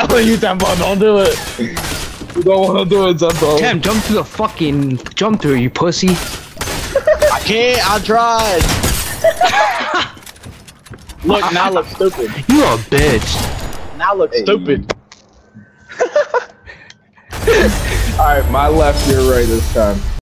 telling you, Tempo, don't do it. You don't want to do it, Tempo. Damn, jump through the fucking jump through, you pussy. I can't. I tried. Look, now I look stupid. You a bitch. Now I look stupid. Alright, my left, your right this time.